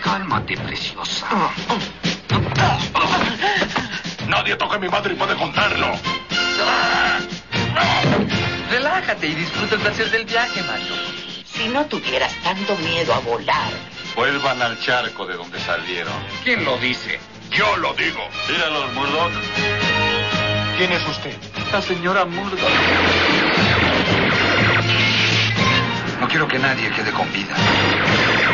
Cálmate, preciosa. Nadie toque a mi madre y puede contarlo. Relájate y disfruta el placer del viaje, Mario. Si no tuvieras tanto miedo a volar. Vuelvan al charco de donde salieron. ¿Quién lo dice? Yo lo digo. Tíralos, Murdoch. ¿Quién es usted? La señora Murdoch. No quiero que nadie quede con vida.